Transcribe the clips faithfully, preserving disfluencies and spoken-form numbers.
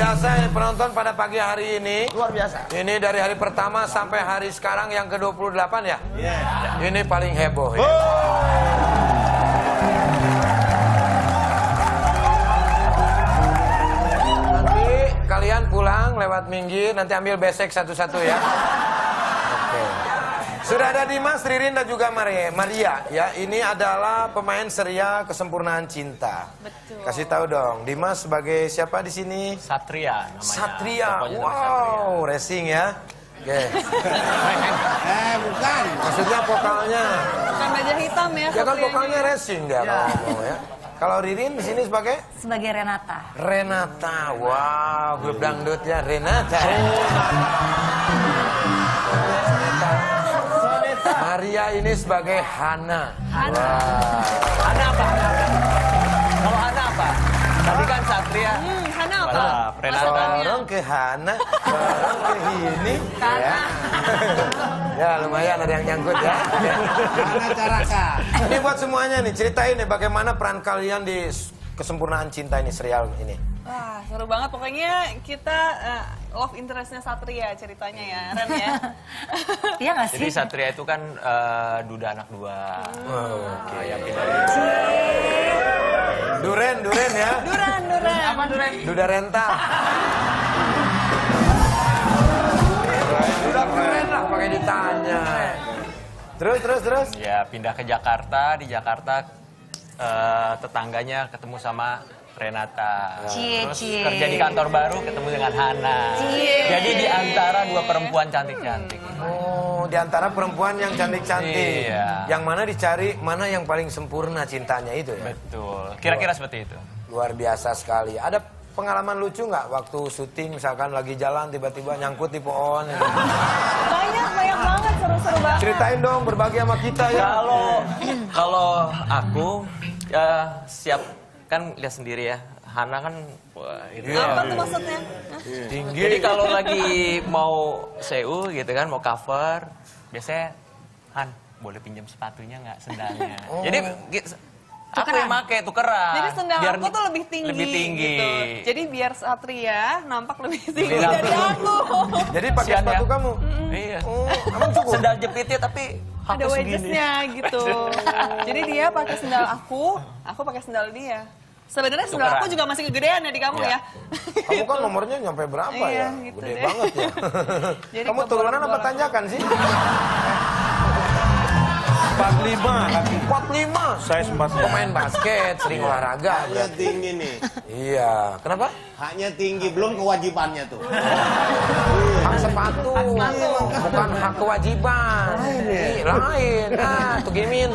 biasa ini penonton pada pagi hari ini. Luar biasa. Ini dari hari pertama sampai hari sekarang yang ke dua puluh delapan ya? Iya. Yeah. Ini paling heboh ya. Oh. Nanti kalian pulang lewat minggir, nanti ambil besek satu-satu ya. Oke. Sudah ada Dimas, Ririn dan juga Maria. Maria ya, ini adalah pemain serial Kesempurnaan Cinta. Betul. Kasih tahu dong, Dimas sebagai siapa di sini? Satria namanya. Satria. Pokoknya Wow, Satria. racing ya. Oke. Eh, bukan. Maksudnya vokalnya. Bukan baja hitam ya. Ya kan Satrianya. vokalnya racing dia kalau ngomong ya. Kalau Ririn di sini sebagai Sebagai Renata. Renata. Wow, grup dangdutnya Renata. Maria ini sebagai Hana. Hana. Wow. Hana apa? Kalau Hana apa? Tadi kan Satria. Hmm, Hana apa? Balap, Renata. Dorong ke Hana, dorong ke ini. Ya. Ya lumayan ada yang nyangkut ya. Hana Caraka. Ini buat semuanya nih, ceritain nih bagaimana peran kalian di Kesempurnaan Cinta ini, serial ini. Wah, seru banget. Pokoknya kita uh, love interest-nya Satria ceritanya ya, Ren ya. Iya nggak sih? Jadi Satria itu kan uh, duda anak dua. Oh, oke. Nah, yang pindah dari... Duren, Duren ya. Duran, Duran. Apa Duren? Duda rental. Udah keren lah pakai ditanya. Terus, terus, terus. Ya pindah ke Jakarta. Di Jakarta uh, tetangganya ketemu sama Renata. Cie, Terus cie. kerja di kantor baru ketemu dengan Hana. Cie. Jadi di antara dua perempuan cantik-cantik. Oh, di antara perempuan yang cantik-cantik. Iya. Yang mana dicari, mana yang paling sempurna cintanya itu ya? Betul. Kira-kira seperti itu. Luar biasa sekali. Ada pengalaman lucu nggak waktu syuting misalkan lagi jalan tiba-tiba nyangkut di pohon? Gitu. Banyak, banyak banget. Seru-seru banget. Ceritain dong, berbagi sama kita ya. Kalau kalau aku ya siap kan lihat sendiri ya. Hana kan wah, itu Iya. Apa tuh maksudnya? Hah? Tinggi. Jadi kalau lagi mau S E U gitu kan, mau cover, biasanya Han boleh pinjam sepatunya nggak, sendalnya. Oh. Jadi gi- aku yang make tukeran. Jadi sendal Biar aku tuh lebih tinggi. Lebih tinggi. Gitu. Jadi biar Satria nampak lebih tinggi Lebih dari aku. Jadi pakai Kasihan sepatu ya. kamu? Iya. Oh, emang cukup? Sendal jepitnya tapi Ada aku segini. wedgesnya gitu. Jadi dia pakai sendal aku, aku pakai sendal dia. Sebenarnya sendal Tukeran. aku juga masih kegedean ya di kamu Iya. ya. Kamu kan nomornya nyampe berapa Iya, ya? gitu Gede deh. banget ya. Jadi Kamu turunan apa kebolak-bolak. tanjakan sih? empat puluh lima kaki. empat puluh lima. Saya sempat Pemain basket, sering olahraga. Haknya tinggi nih. Iya. Kenapa? Haknya tinggi, belum kewajibannya tuh. Hak sepatu. Bukan hak kewajiban. Lain ya? Lain. Ah, tuh Gimin.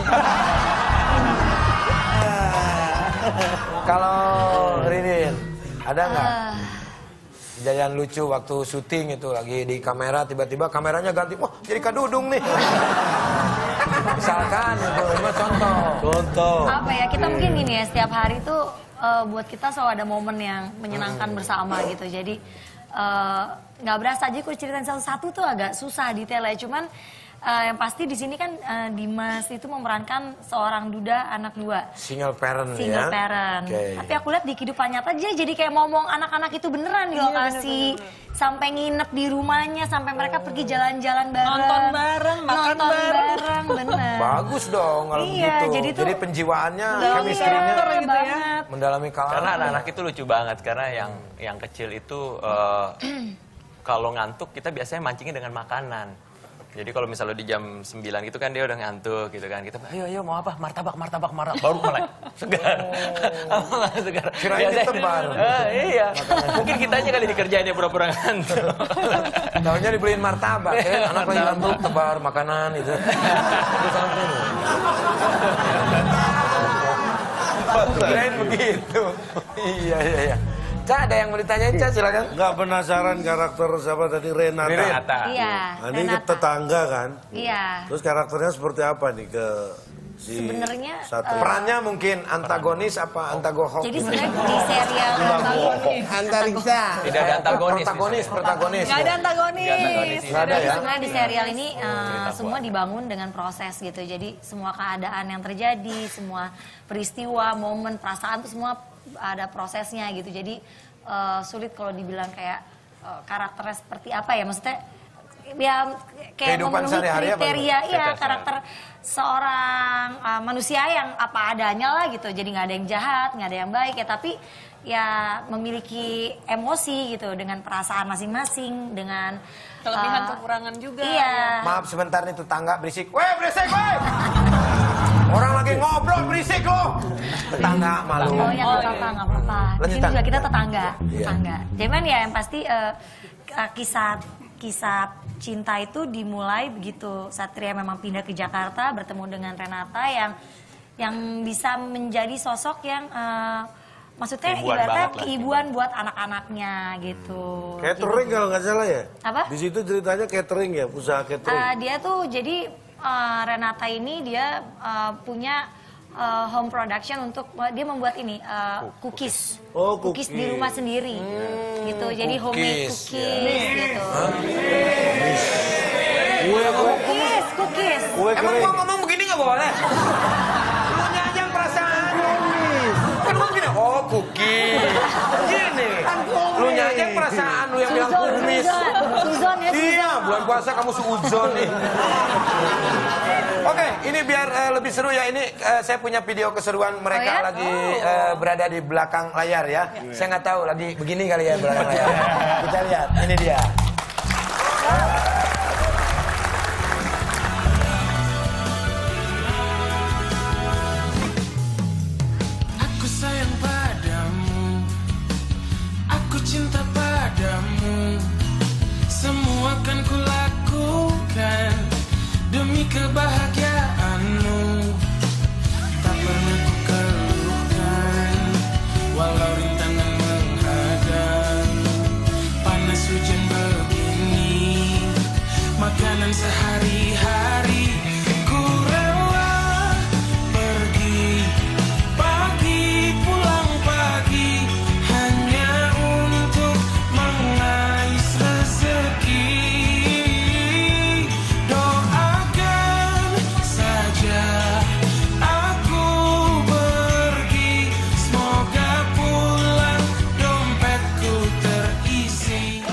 Kalau Ririn, ada nggak kejadian lucu waktu syuting itu lagi di kamera tiba-tiba kameranya ganti, wah jadi kadudung nih. Misalkan itu, ini contoh. contoh. Apa ya, kita mungkin gini ya, setiap hari tuh eh, buat kita selalu ada momen yang menyenangkan bersama gitu. Jadi eh, nggak berasa aja kalau ceritain satu-satu tuh agak susah detailnya. Cuman eh, yang pasti di sini kan eh, Dimas itu memerankan seorang duda anak dua. Single parent Single ya. parent. Oke. Tapi aku lihat di kehidupan nyata dia jadi kayak ngomong anak-anak itu beneran di Iya, lokasi. Sampai nginep di rumahnya, sampai mereka pergi jalan-jalan bareng. Nonton bareng, makan Nonton bareng. bareng, bener. Bagus dong kalau Iya, begitu. jadi tuh- penjiwaannya, Iya, chemistry-nya karakter gitu ya. banget. mendalami kalangan. Karena anak-anak itu lucu banget karena yang yang kecil itu eh, kalau ngantuk kita biasanya mancingnya dengan makanan. Jadi kalau misalnya di jam sembilan gitu kan dia udah ngantuk gitu kan. Kita ayo ayo mau apa? Martabak, martabak, martabak. Baru mulai segar. Oh. segar. Kirain Biasanya- ditebar. Eh, iya. Mungkin kitanya kali dikerjain dia pura-pura ngantuk. Taunya dibeliin martabak ya, anak lagi ngantuk tebar makanan itu. Terus sampai ini. Kirain begitu. Iya iya iya. Ca, ada yang mau ditanyain, Ca, silakan. Nggak penasaran karakter siapa tadi, Renata? Renata. Iya, Nah, ini ke Renata. tetangga kan? Iya. Terus karakternya seperti apa nih ke si Sebenarnya, Satria. Perannya mungkin antagonis apa antagohok? Jadi sebenarnya di serial Antariksa. Tidak ada antagonis. Protagonis, protagonis. Nggak ada ya. antagonis. Nggak ada ya? sebenarnya di serial ini uh, cerita semua dibangun dengan proses gitu. Jadi semua keadaan yang terjadi, semua peristiwa, momen, perasaan tuh semua ada prosesnya gitu. Jadi uh, sulit kalau dibilang kayak uh, karakternya seperti apa ya, maksudnya ya kayak Kehidupan memenuhi sehari-hari apa kriteria gimana? iya Cerita karakter seorang uh, manusia yang apa adanya lah gitu. Jadi nggak ada yang jahat, nggak ada yang baik ya, tapi ya memiliki emosi gitu dengan perasaan masing-masing, dengan Kelebihan uh, kekurangan juga. Iya. Maaf sebentar nih tetangga berisik. Weh berisik weh! Orang lagi ngobrol berisik loh. Tetangga malu. Oh ya nggak apa-apa, nggak apa-apa. Di sini Lanjutan. juga kita tetangga, Iya. tetangga. Cuman ya yang pasti uh, kisah kisah cinta itu dimulai begitu Satria memang pindah ke Jakarta bertemu dengan Renata yang yang bisa menjadi sosok yang uh, maksudnya Keibuan ibaratnya banget lah. keibuan buat anak-anaknya gitu. Catering kalau nggak salah ya? Apa? Di situ ceritanya catering ya, usaha catering. Uh, dia tuh jadi uh, Renata ini dia uh, punya uh, home production untuk uh, dia membuat ini uh, cookies. Oh, cookies di cookies. rumah sendiri. gitu. Jadi homemade cookies, cookies gitu. Kue, kue, Cookies, cookies. kue Emang kering. gua ngomong begini nggak boleh? Lu nyajang perasaan. Kan gua gini, oh cookie. Gini. Lu nyajang perasaan, lu yang bilang Suzon, kumis. Suzon. Suzon ya, Iya, Suzon. bulan puasa kamu suuzon nih. Oke, ini biar eh, lebih seru ya. Ini eh, saya punya video keseruan mereka Oh ya? lagi eh, berada di belakang layar ya. Saya nggak tahu lagi begini kali ya belakang layar. Kita lihat, ini dia. Aku sayang padamu, aku cinta padamu. Semua akan kulakukan demi kebahagiaanmu. Tak pernah ku keluhkan, walau rintangan menghadang. Panas hujan begini, makanan sehari-hari. Ku rela pergi pagi pulang pagi hanya untuk mengais rezeki. Doakan saja aku pergi, semoga pulang dompetku terisi.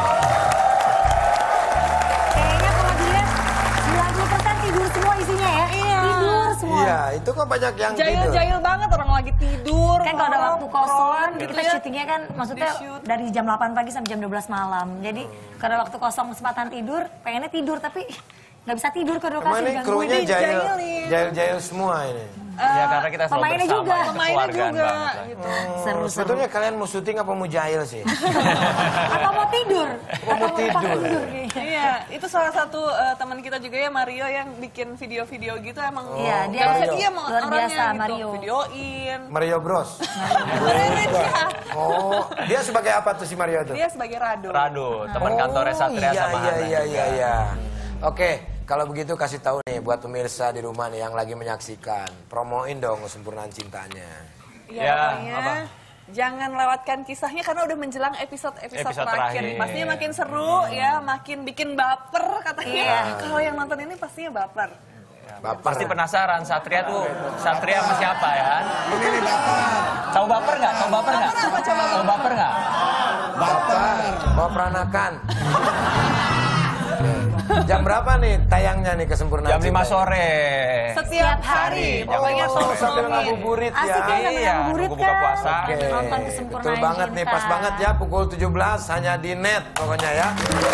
Kayaknya kalau dilihat sembilan puluh persen tidur semua isinya ya. Iya. Tidur semua. Iya, itu kok banyak yang tidur. Jahil-jahil banget orang lagi tidur. Kan kalau ada malam, waktu kosong, gitu kita ya. syutingnya kan maksudnya Di-shoot. dari jam delapan pagi sampai jam dua belas malam. Jadi kalau ada waktu kosong kesempatan tidur, pengennya tidur tapi nggak bisa tidur kalau Emang lokasi ini digangguin. krunya jahil, Dijahilin. jahil-jahil semua ini. Ya karena kita selalu pemainnya bersama. juga. ya, Pemainnya kekeluargaan juga banget lah. gitu. Seru-seru. Sebetulnya kalian mau syuting apa mau jahil sih? Atau mau tidur? Atau mau tidur. kayaknya. Iya, itu salah satu eh, teman kita juga ya Mario yang bikin video-video gitu emang. Iya, dia nggak bisa Mario. diem Luar orangnya biasa, gitu. Mario. Videoin. Mario Bros. Iya. Oh, dia sebagai apa tuh si Mario tuh? Dia sebagai Rado. Rado, teman kantornya Satria iya, sama iya, Hana iya, juga. iya, iya. Oke, kalau begitu kasih tahu nih buat pemirsa di rumah nih yang lagi menyaksikan. Promoin dong kesempurnaan cintanya. Iya, Ya, pokoknya apa? jangan lewatkan kisahnya karena udah menjelang episode-episode Episode terakhir. terakhir. Pastinya makin seru ya, makin bikin baper katanya. Iya. Kalau yang nonton ini pastinya baper. Bapak. Pasti penasaran Satria tuh Satria sama siapa ya? Ini nih baper. Tahu baper nggak? Tahu baper nggak? Tahu baper nggak? Bapak, bawa peranakan. Oke. Jam berapa nih tayangnya nih kesempurnaan Jam lima Cinta? sore. Setiap hari, Jam pokoknya lima Oh, sore. sambil nontonin. ngabuburit ya. Asik kan sambil Iya, ngabuburit nunggu buka kan. puasa. Oke, Nonton kesempurnaan betul banget nih, cinta. pas banget ya pukul tujuh belas hanya di net pokoknya ya.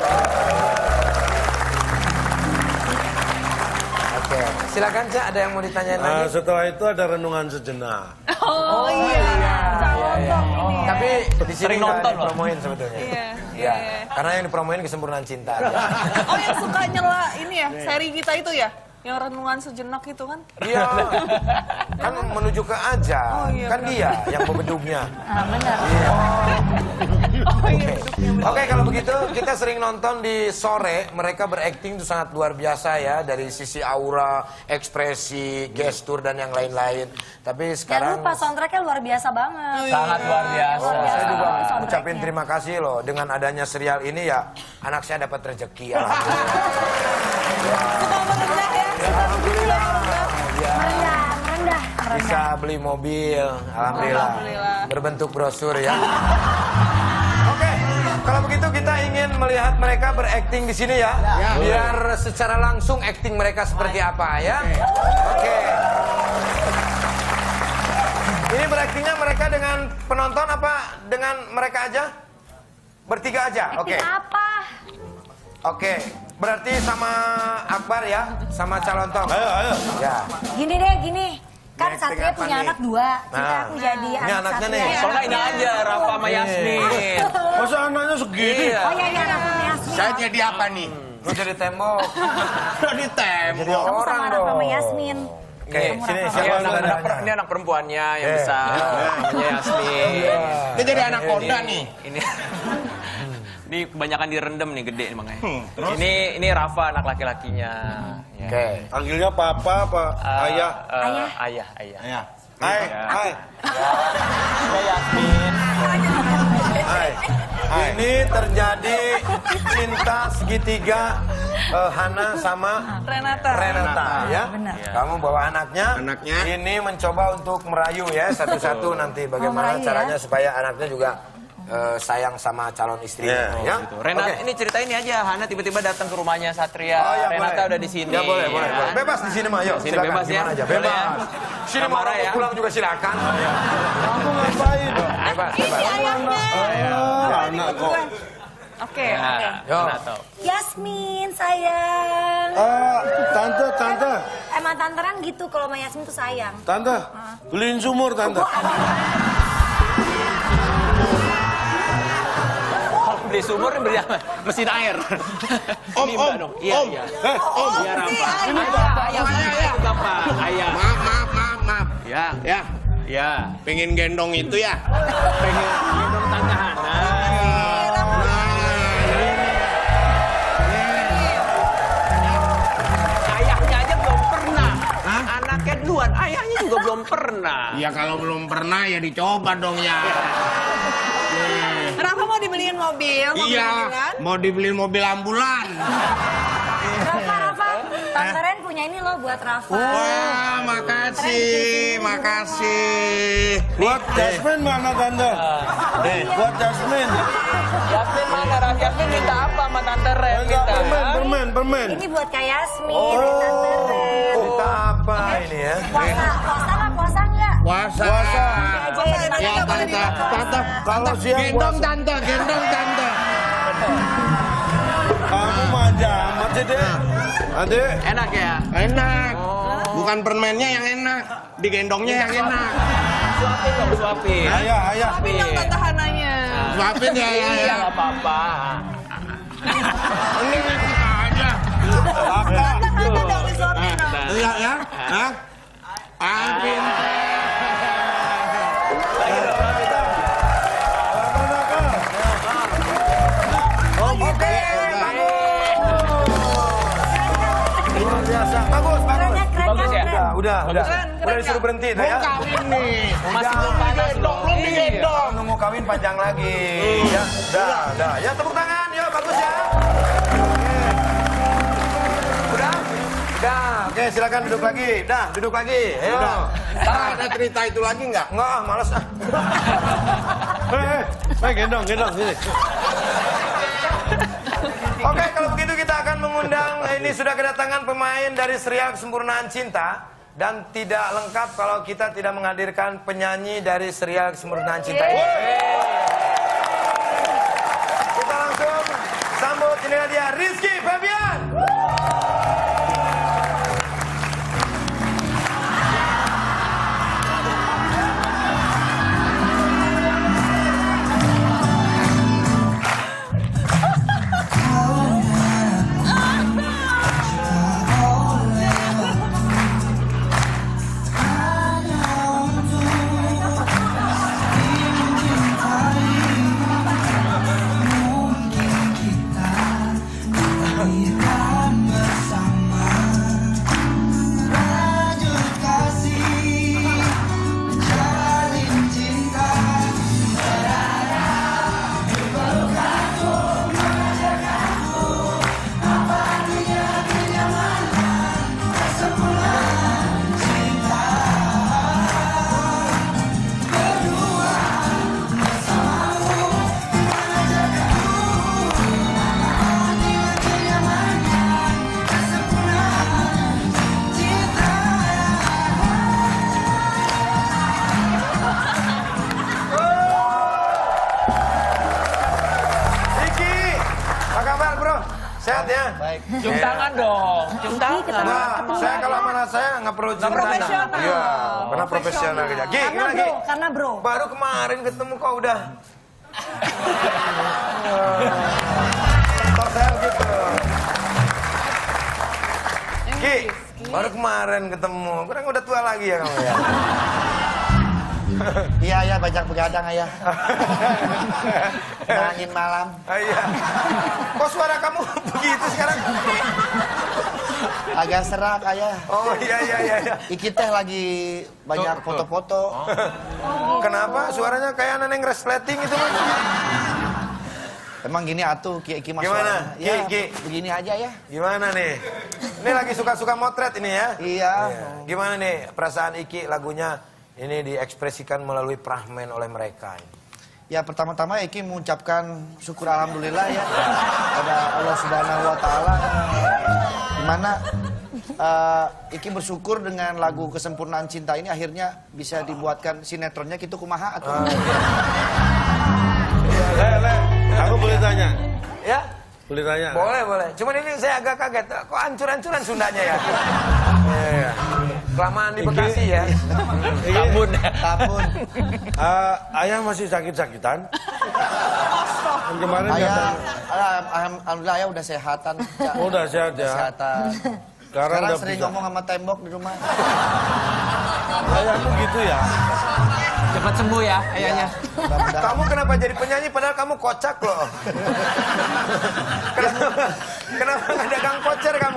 Oke, silakan Cak, ada yang mau ditanyain Nah, lagi? setelah itu ada renungan sejenak. Oh, iya, calon dong ini ya. Tapi di sini Sering nggak nonton ada loh. promoin sebetulnya. Iya, Ya, iya, iya. karena yang dipromoin kesempurnaan cinta. aja. Oh, yang suka nyela ini ya, seri kita itu ya? Yang renungan sejenak itu kan? Iya, kan menuju ke aja. Oh, iya, Kan benar. dia yang pembedungnya. Ah, benar. Iya. Oke, kalau begitu kita sering nonton di sore, mereka berakting itu sangat luar biasa ya, dari sisi aura, ekspresi, gestur dan yang lain-lain. Tapi Jangan sekarang lupa soundtracknya luar biasa banget. Sangat luar biasa. Oh, saya juga Soundtracknya. ucapin terima kasih loh, dengan adanya serial ini ya anak saya dapat rezeki. Alhamdulillah. Suka merendah ya. Alhamdulillah. Ya. Merendah, merendah, merendah. Bisa beli mobil, alhamdulillah. Alhamdulillah. Berbentuk brosur ya. Oke, kalau begitu kita ingin melihat mereka berakting di sini ya. Biar secara langsung akting mereka seperti apa ya. Oke. Ini beraktingnya mereka dengan penonton apa dengan mereka aja? Bertiga aja, oke. Akting apa? Oke, berarti sama Akbar ya, sama calon Tong. Ayo, ayo. Ya. Gini deh, gini. Kan Ini acting Satria apa punya nih? anak dua. Kita Nah. aku jadi Ini anak anaknya Satria. nih. Soalnya ini aja Rafa sama Yasmin. Masa anaknya segini? Iya. Oh iya, iya, Rafa sama Yasmin. Saya jadi apa nih? Lu jadi tembok. Jadi tembok. Jadi Kamu orang sama dong. Rafa sama Yasmin. Oke, Nih, sini Ini siapa anak, anak, saudaranya? ini anak perempuannya yang Eh. besar, namanya Yasmin. Kita jadi anak Honda nih. Ini, ini kebanyakan direndam nih, gede nih makanya. Ini ini Rafa anak laki-lakinya. Ya. Oke. Panggilnya papa apa? Eh, Ayah. eh, Ayah. ayah, ayah. Ya. Hai, Ya. hai. Ini Yasmin. Hai. Ini terjadi cinta segitiga eh, Hana sama Renata. Renata ya. Benar. Kamu bawa anaknya. Anaknya. Ini mencoba untuk merayu ya satu-satu nanti bagaimana merayu caranya ya. supaya anaknya juga eh, sayang sama calon istrinya Yeah. ya. Gitu. Renata, Oke. ini cerita ini aja. Hana tiba-tiba datang ke rumahnya Satria. Oh, ya, Renata boleh. udah di sini. Ya boleh, boleh, ya. boleh. Bebas di sini mah, yuk. Di sini Silakan, bebas ya. gimana aja, Boleh bebas. ya. Sini Nggak mau marah orang ya. mau pulang juga silakan. Kamu ngapain? Bebas, bebas. Oh, anak kok. Oke, Ya, oke. Yo. Renata. Yasmin, sayang. Ah, tante, tante, Emang tanteran gitu kalau sama Yasmin tuh sayang. tante, beliin sumur tante. Kalau beli sumur beli apa? Mesin air. Om, Ini om, Mbak dong. Iya, om. iya. Eh, Om, Iya, Rafa. Ini Ayah, Bapak. ayah, Ayah, ayah. ayah. Bapak, ayah. Maaf, maaf, maaf, maaf. Ya, Ya, ya. pengen gendong itu ya. Pengen gendong Tante Hana. Ayahnya aja belum pernah. Anaknya duluan, ayahnya juga belum pernah. Ya kalau belum pernah ya dicoba dong ya. Rafa mau dibeliin mobil, mobil Iya, mobilan. mau dibeliin mobil ambulan. Rafa, Rafa, Tante Ren punya ini loh buat Rafa. Wah, makasih, makasih. Buat Jasmine mana tante? Eh, buat Jasmine. Yasmin mana? Raf? Yasmin minta apa sama Tante Ren? Enggak, Minta. permen, permen, permen. Ini buat Kak Yasmin, Tante Ren. Kita apa ini ya? Puasa, puasa nggak? Puasa nggak? Puasa. Puasa. Aja ya, di Ya, mana tante, tante, Kalau siang gendong puasa. tante, gendong tante. Kamu manja amat sih, Dek. Adek. Enak ya? Enak. Bukan permennya yang enak, digendongnya yang enak. Suapin dong, suapin. Ayah, ayah. Tapi dong tante Hananya. Suapin ya, ya, Iya, ya. nggak apa-apa. Ini kita aja. Tante Hana dong disuapin dong. Iya ya, hah? Amin. Oke, luar biasa. Bagus, bagus. Keren, keren, Bagus ya? keren. Udah, udah, udah. Keren, Udah keren, disuruh berhenti tuh Mau ya. kawin nih. Masih belum panas digendong, loh. belum digendong. Kalau nunggu kawin panjang lagi. Ya, dah, dah. Ya tepuk tangan, yuk bagus ya. Oke. Udah? Dah, oke silakan duduk lagi. Dah, duduk lagi. Ayo. Udah. Ntar ada cerita itu lagi nggak? Enggak, ah, males ah. Eh, eh, eh, gendong, gendong sini. Oke, kalau begitu kita akan mengundang, ini sudah kedatangan pemain dari serial Kesempurnaan Cinta. Dan tidak lengkap kalau kita tidak menghadirkan penyanyi dari serial Kesempurnaan Cinta ini. Kita langsung sambut, inilah dia Rizky Febian. Sehat ya? Baik. Cium tangan dong, cium tangan. Nah, saya kalau mana saya nggak perlu cium tangan. profesional. Iya, karena profesional aja. Gi, Karena gimana bro, Gi? karena bro. Baru kemarin ketemu kau udah. Kok saya gitu. Gi, baru kemarin ketemu. Kurang udah tua lagi ya kamu ya. Iya, ya banyak begadang ayah. Angin malam. Ah, iya. Kok suara kamu begitu sekarang? Agak serak ayah. Oh iya iya iya. iya. Iki teh lagi banyak foto-foto. Kenapa suaranya kayak neneng resleting itu? Emang gini atuh Ki Iki mas. Gimana? Ya, Ki, Ki. begini aja ya. Gimana nih? Ini lagi suka-suka motret ini ya? Iya. Gimana nih perasaan Iki lagunya ini diekspresikan melalui prahmen oleh mereka? Ya pertama-tama Iki mengucapkan syukur alhamdulillah ya pada Allah Subhanahu wa taala. Dimana uh, Iki bersyukur dengan lagu Kesempurnaan Cinta ini akhirnya bisa dibuatkan sinetronnya Kitu Kumaha atau Le, le, aku boleh tanya? Ya? Boleh tanya? Boleh, boleh. Cuman ini saya agak kaget. Kok hancur-hancuran Sundanya ya? Iya. Kelamaan di Bekasi ya. Tambun ya. Tambun. Uh, ayah masih sakit-sakitan? Yang kemarin Ayah, katanya. alham- alhamdulillah ayah udah sehatan. Ya. Oh, udah sehat ya? Sehatan. Sekarang, Sekarang udah sering bisa. ngomong sama tembok di rumah. Ayahmu gitu ya? Cepat sembuh ya ayahnya. Mudah-mudahan. Kamu kenapa jadi penyanyi padahal kamu kocak loh? Kenapa, kenapa nggak dagang kocer kamu?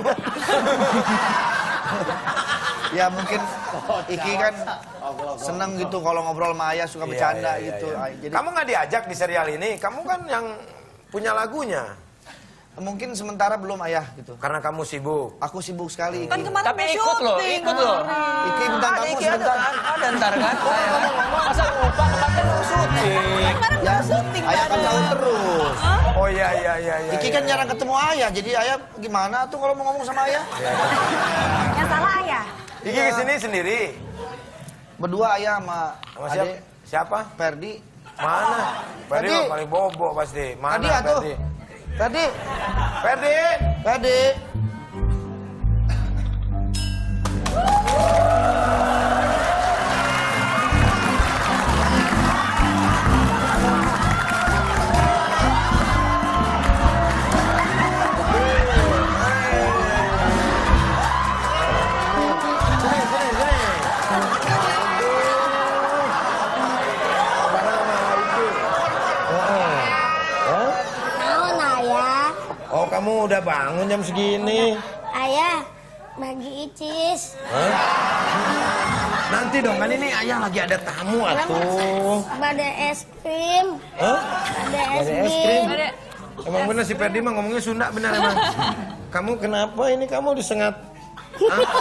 Ya mungkin Iki kan seneng gitu kalau ngobrol sama ayah suka bercanda Iya, iya, gitu. iya. Ay, Jadi Kamu nggak diajak di serial ini? Kamu kan yang punya lagunya. mungkin sementara belum ayah gitu. Karena kamu sibuk. Aku sibuk sekali. Kan Iki. kemarin Tapi mau ikut loh, syuting. ikut loh. Iki bintang Ada tamu Iki ada sebentar. kan? Ada ntar kan? Masa lupa kemarin mau syuting. Kemarin Ya, mau syuting. ayah kan bareng. tahu terus. Oh iya iya iya. iya Iki iya. kan jarang ketemu ayah, jadi ayah gimana tuh kalau mau ngomong sama ayah? Yang salah ayah. Iki kesini sendiri. Berdua ayah sama Sama siapa? adik Siapa? Ferdi. Mana? Ferdi Tadi. mah paling bobo pasti. Mana Tadi atuh. Ferdi? Ferdi. Ferdi. Ferdi. Sini sini sini. Bareng sama Iki. Naon ayah? Oh kamu udah bangun jam segini. Ayah, bagi icis. Nanti dong kan ini ayah lagi ada tamu atuh. Bade es krim. Hah? Bade es Ada es krim. krim. Emang bener si Ferdi mah ngomongnya Sunda bener emang. Kamu kenapa ini kamu disengat? Apa?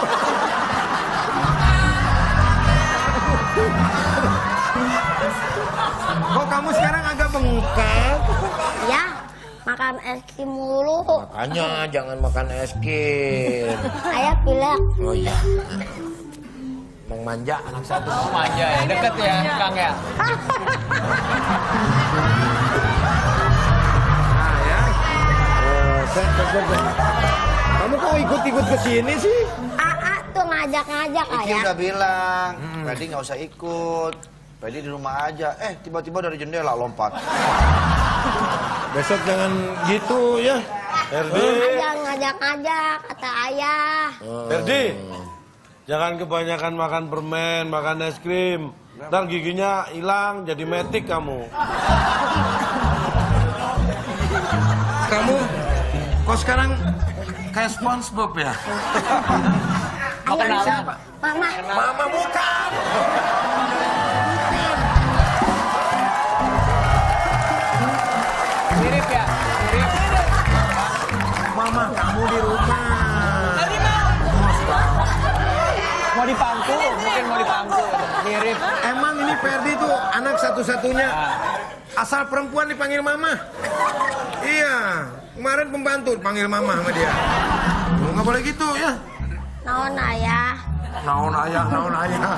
Kok kamu sekarang agak bengkak? Ya, makan es krim mulu. Makanya jangan makan es krim. Ayah pilek. Oh iya. Emang manja anak satu. Oh, manja ya, deket ya Kang ya. Nah ya. Oh, set, set, set, set. Kamu kok ikut-ikut ke sini sih? Aa tuh ngajak-ngajak Iki ayah. udah bilang, Ferdi nggak usah ikut. Ferdi di rumah aja. Eh, tiba-tiba dari jendela lompat. Besok jangan gitu ya. Ferdi, Ayah ngajak-ngajak kata ayah. Ferdi, jangan kebanyakan makan permen, makan es krim. Ntar giginya hilang, jadi metik kamu. Kamu kok sekarang kayak SpongeBob ya? Ayah siapa? Mama. Mama bukan. Mirip ya, mirip. Mama kamu di rumah. Tadi mau. Mau dipangku, mungkin mau dipangku. Mirip. Emang ini Ferdi tuh anak satu-satunya. Asal perempuan dipanggil mama. Iya. Kemarin pembantu panggil mama sama dia. Lu nggak boleh gitu ya. Naon ayah? Naon ayah, naon ayah.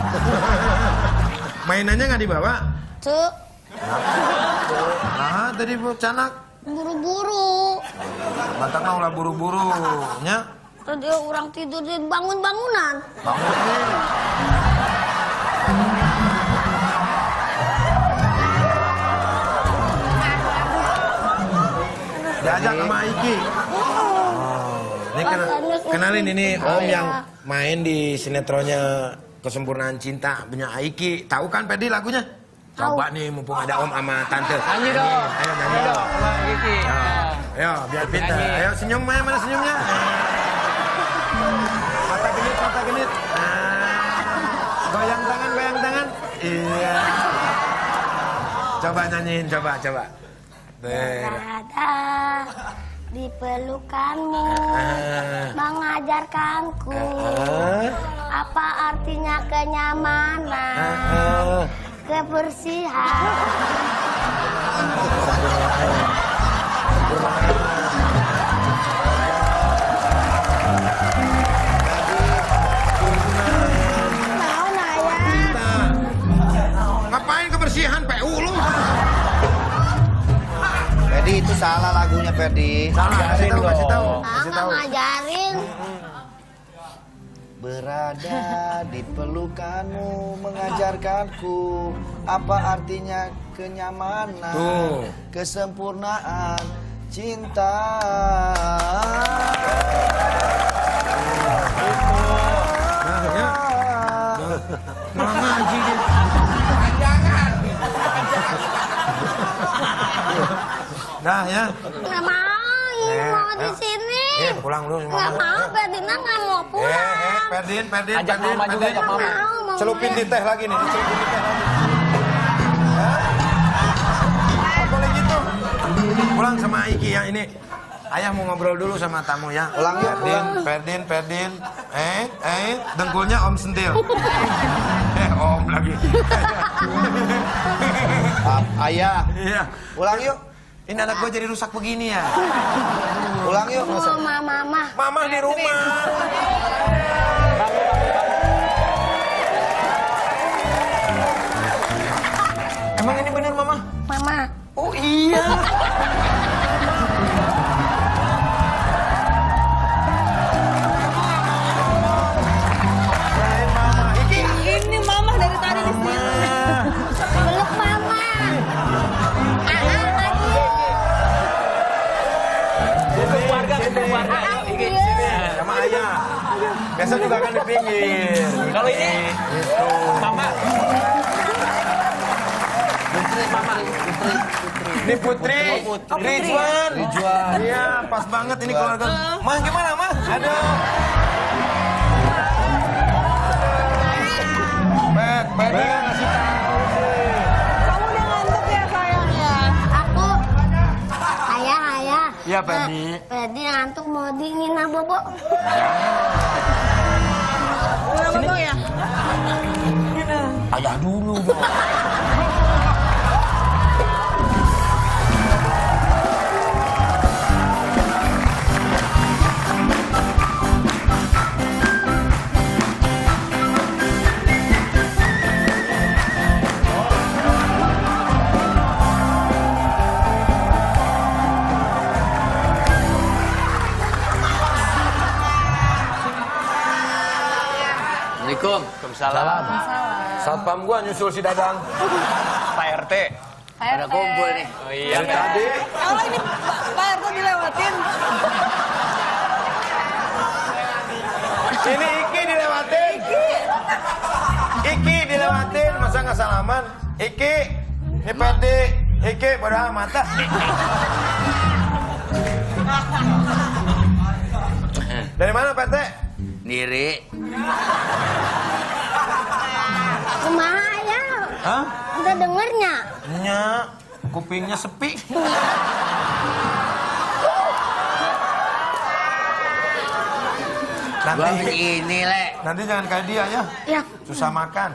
Mainannya nggak dibawa? Tuh, Nah, tadi Bu Canak Buru-buru. Batak mau lah buru-buru. Nya? Tadi orang tidur di bangun-bangunan. Bangun. Diajak sama Iki. Oh, ini kenal, kenalin ini Om yang main di sinetronnya Kesempurnaan Cinta punya Iki. Tahu kan Pedi lagunya? Coba nih mumpung ada Om sama Tante. Nyanyi dong. Ayo nyanyi dong. Bang Iki. Ayo, ayo biar pintar. Ayo senyum Maya, mana senyumnya? Mata genit, mata genit. Nah, goyang tangan, goyang tangan. Iya. Coba nyanyiin, coba, coba. Berada di pelukanmu, mengajarkanku apa artinya kenyamanan, kebersihan. Naon aya? Ngapain kebersihan P U lu? Ferdi itu salah lagunya Ferdi. Salah, kasih tahu, kasih tahu. Ah, nggak ngajarin. Berada di pelukanmu mengajarkanku apa artinya kenyamanan, Tuh. kesempurnaan cinta. Nah, ya. Malah ngaji dia. Dah ya. Nggak mau, ini mau di sini. Eh, pulang dulu Nggak mau, Ferdina nggak mau Eh, pulang. eh, Perdin, Perdin, Ajak Perdin, mama juga, Perdin. ajak mama. Mau, mau Celupin main. di teh lagi nih, dicelupin di teh lagi. Hah? Oh, boleh gitu. Pulang sama Iki ya ini. Ayah mau ngobrol dulu sama tamu ya. Ulang yuk, Perdin, ulang. Perdin, Perdin. Eh, eh, dengkulnya Om Sentil. eh, Om lagi. Ah, ayah, Iya. ulang yuk, Ini anak gue jadi rusak begini ya. ulang yuk. Oh, mama, mama. Mama di rumah. Emang ini bener Mama? Mama. Oh iya. Ini mama dari tadi di sini. Peluk mama. Ah, ah, lagi. Keluarga, keluarga. Iki. Sama ayah. Biasa juga kan di pinggir. Kalau ini Gitu. mama. Ini Putri. Ridwan. Ridwan. Iya, pas banget ini keluarga. Mah gimana, Mah? Aduh. Pet, Pet, dia ngasih tahu sih. Kamu udah ngantuk ya sayang ya? Aku. Ayah, ayah. Iya, Ferdi. Eh, Ferdi ngantuk mau dingin ah, Bobo. Udah bobo ya? Ayah dulu dong. Assalamualaikum. Waalaikumsalam. Satpam gua nyusul si Dadang. Pak R T. Ada kumpul nih. Oh iya. Dari tadi. Kalau ini Pak R T dilewatin. Ini Iki dilewatin. Iki dilewatin, masa nggak salaman? Iki, ini Pede, Iki pada mata. Dari mana Pete? Diri. Kumaha ya? Hah? Udah dengernya? Nya, kupingnya sepi. Gua Nanti, ini, Le. nanti jangan kayak dia ya. Ya. Susah makan.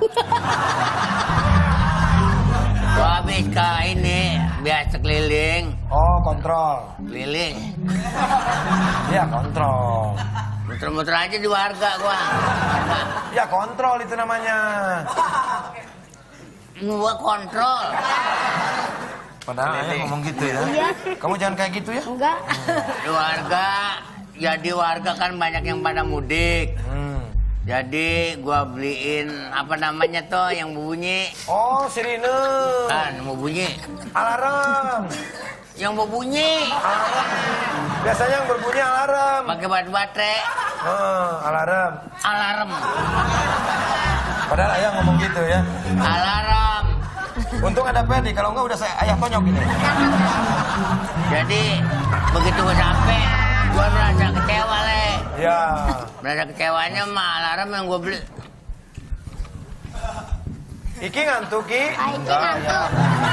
Gua habis ke ini, biasa keliling. Oh, kontrol. Keliling. Iya, kontrol. Muter-muter aja di warga gua. Warga. Ya, kontrol itu namanya. Gua kontrol. Padahal ayah ngomong gitu ya. Iya. Kamu jangan kayak gitu ya. Enggak. Di warga, jadi warga kan banyak yang pada mudik. Hmm. Jadi gua beliin apa namanya tuh yang berbunyi. Oh, sirine. Kan mau bunyi. Alarm. Yang berbunyi. Alarm. Biasanya yang berbunyi alarm. Pakai batu baterai. Oh, alarm. Alarm. Padahal ayah ngomong gitu ya. Alarm. Untung ada Pedi, kalau enggak udah saya ayah tonyok ini. Jadi begitu gua sampai, gua merasa kecewa le. Ya. Merasa kecewanya mah alarm yang gua beli. Iki ngantuk, Ki? Ah, Iki ngantuk.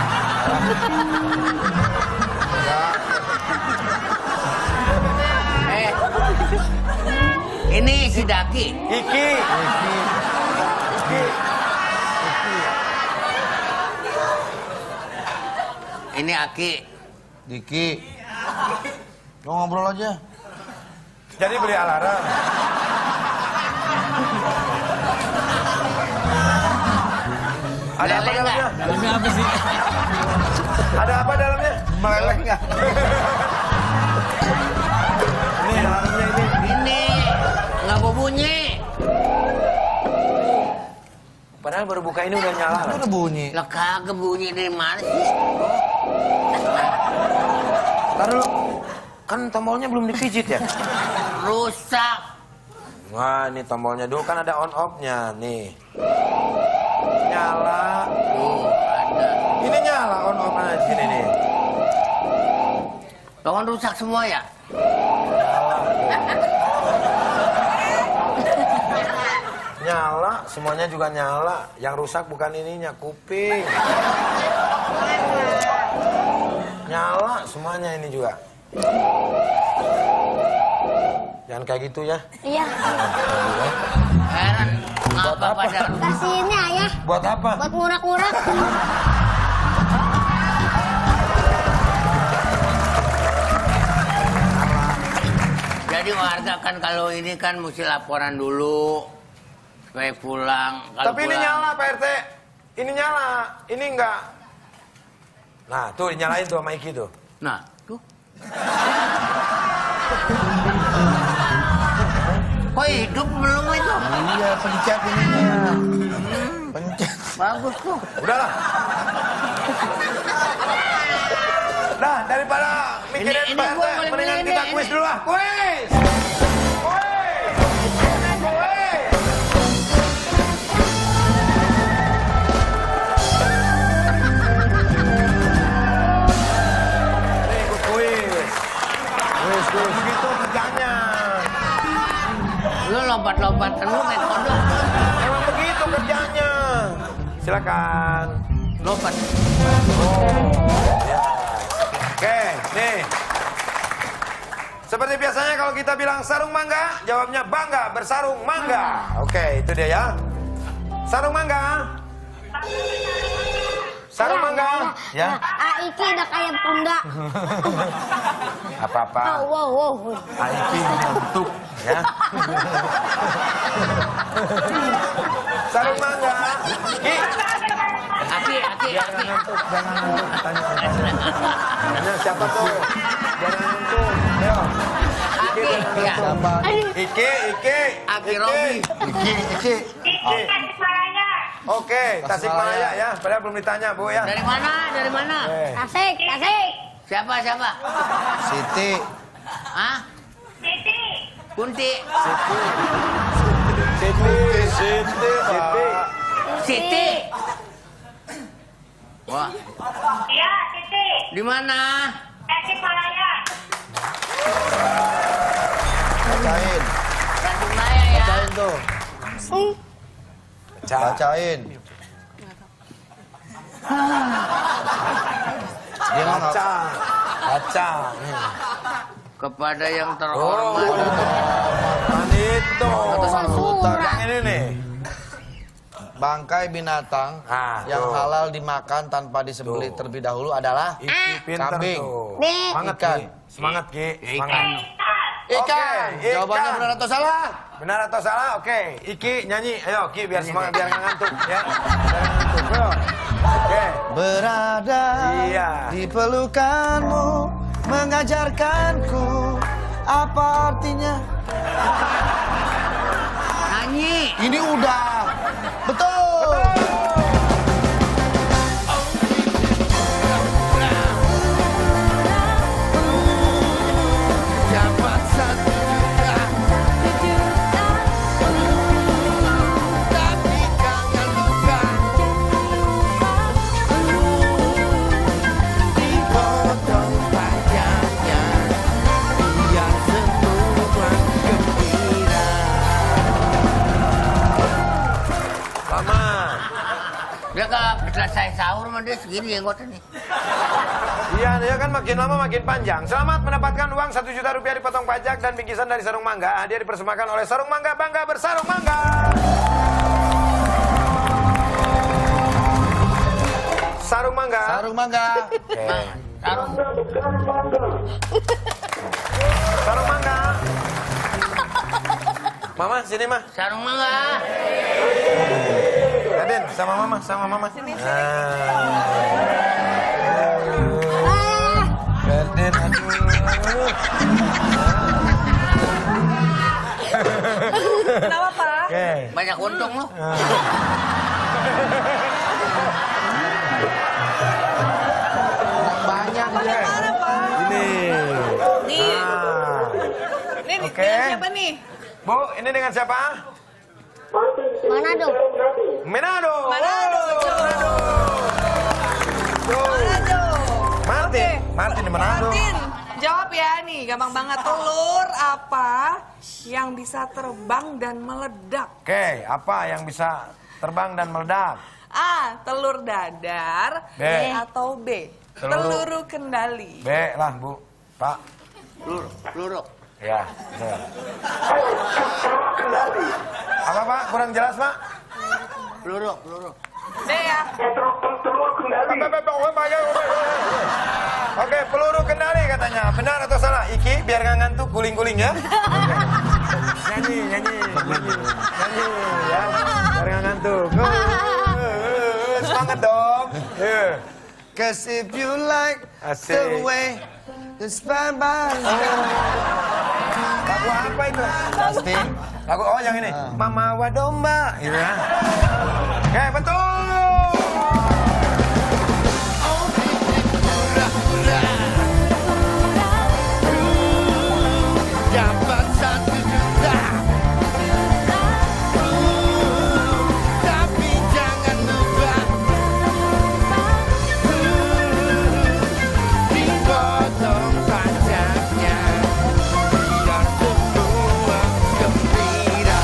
Eh, ini si Daki. Iki. Iki. Iki. Ini Aki. Diki. Lo ngobrol aja. Jadi beli alarm. Ada apa Meleleh dalamnya? Dalamnya apa sih? Ada apa dalamnya? Meleleh nggak? Ini alarmnya ini. Ini nggak berbunyi. Padahal baru buka ini udah nyala. Itu udah bunyi. Lah kagak bunyi dari mana sih? Taruh. Kan tombolnya belum dipijit ya? Rusak. Wah, ini tombolnya dulu kan ada on off-nya nih. Nyala. Tuh, ada. Ini nyala on off aja sini nih. Kawan rusak semua ya? Nyala, semuanya juga nyala. Yang rusak bukan ininya, kuping. Nyala semuanya ini juga. Jangan kayak gitu ya. Iya. Heran. Buat Ngapa apa? pada? Kasih ini ayah. Buat apa? Buat ngurak-ngurak. Jadi warga kan kalau ini kan mesti laporan dulu. Supaya pulang. Kalau Tapi ini pulang- nyala Pak R T. Ini nyala. Ini enggak. Nah, tuh dinyalain tuh sama Iki tuh. Nah, tuh. Kok hidup belum itu? Iya, pencet ininya. Pencet. Bagus tuh. Udahlah. Nah, daripada mikirin Ini- ini Pak R T, gua boleh mendingan beli kita ini, kuis ini. dulu lah. Kuis! Kuis! Kuis! Nih, ikut kuis. Kuis, kuis. Begitu kerjanya. Lu lompat-lompat terus naik kodok. Emang begitu kerjanya. Silakan. Lompat. Ya. Oke, nih. Seperti biasanya kalau kita bilang sarung mangga, jawabnya bangga bersarung mangga. Oke, itu dia ya. Sarung mangga. Sarung mangga. Ya. Ah, Iki udah kayak bunda. Apa-apa. Oh, wow, wow. Aiki ngantuk ya. Sarung mangga. Ki. Aki, aki, Jangan aki. ngantuk, jangan ngantuk. Tanya, tanya siapa tuh? Jangan ngantuk. Ayo. Iki, Aki, jangan ya. ngantuk. Iki, Iki. Aki Iki. Robi. Iki, Iki. Iki. Oke, Tasikmalaya ya. Padahal belum ditanya, Bu ya. Dari mana? Dari mana? Eh. Tasik, tasik. Siapa, siapa? Siti. Hah? Kunti. Siti. Siti. Siti. Siti. Siti. Wah, Iya, Siti. di mana? Tasikmalaya. Bacain. Tasikmalaya ya. Bacain tuh. Bacain. Dia mah nggak- Baca. Baca. Nih. Kepada yang Oh, terhormat. kan itu. Surat. Yang ini nih. Bangkai binatang Ah, yang tuh. halal dimakan tanpa disembelih Tuh. terlebih dahulu adalah Iki pinter Kambing. tuh. B. Semangat, Ikan. Ki. Semangat, Ki. Ikan. Semangat. ikan. Oke, Jawabannya ikan. benar atau salah? Benar atau salah? Oke. Iki nyanyi. Ayo, Ki biar semangat, biar nggak ngantuk ya. Biar nggak ngantuk. Ayo. Oke. berada Iya. di pelukanmu, mengajarkanku apa artinya. Nyanyi. Ini udah betul. Dapat satu juta, tapi jangan lupa dipotong pajaknya, biar semua gembira. Selamat. Dia gak selesai sahur mah dia segini jenggotnya nih. Iya, dia kan makin lama makin panjang. Selamat mendapatkan uang satu juta rupiah dipotong pajak dan bingkisan dari Sarung Mangga. Hadiah dipersembahkan oleh Sarung Mangga, bangga bersarung mangga. Sarung Mangga. Sarung Mangga. Oke. Sarung. Sarung Mangga. Mama, sini mah. Sarung mangga. Adin, sama mama, sama mama. Sini, sini. Adin, aduh. Kenapa, Pak? Oke. Banyak untung lo. Banyak Oke. Mana, Pak? Ini. Nih. Nah. Ini di- Oke. dengan siapa nih? Bu, ini dengan siapa? Manado. Manado. Manado, Oh, Manado. Tuh. Manado. Martin, Oke. Martin di Manado. Martin, jawab ya nih, gampang banget. Telur apa yang bisa terbang dan meledak? Oke, apa yang bisa terbang dan meledak? A. Telur dadar. B. Atau B. Teluru. Teluru kendali. B lah, Bu. Pak. Peluru, peluru. Ya. bener. Apa, Pak? Kurang jelas, Pak? Peluru, peluru. B ya. Oke, peluru kendali katanya. Benar atau salah? Iki, biar nggak ngantuk, guling-guling ya. Nyanyi, nyanyi, nyanyi, nyanyi ya. Biar nggak ngantuk. Semangat dong. Yeah. Cause if you like Asik. the way the spine by Lagu apa itu? Justin. Lagu oh yang ini. Mama Wadomba, gitu ya. Oke, betul. dapat satu juta, tapi jangan lupa dipotong pajaknya, biar semua gembira.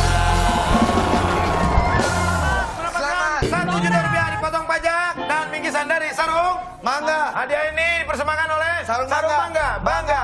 Selamat. Satu juta rupiah dipotong pajak dan bingkisan dari Sarung Mangga. Hadiah ini dipersembahkan oleh Sarung Mangga, Mangga. bangga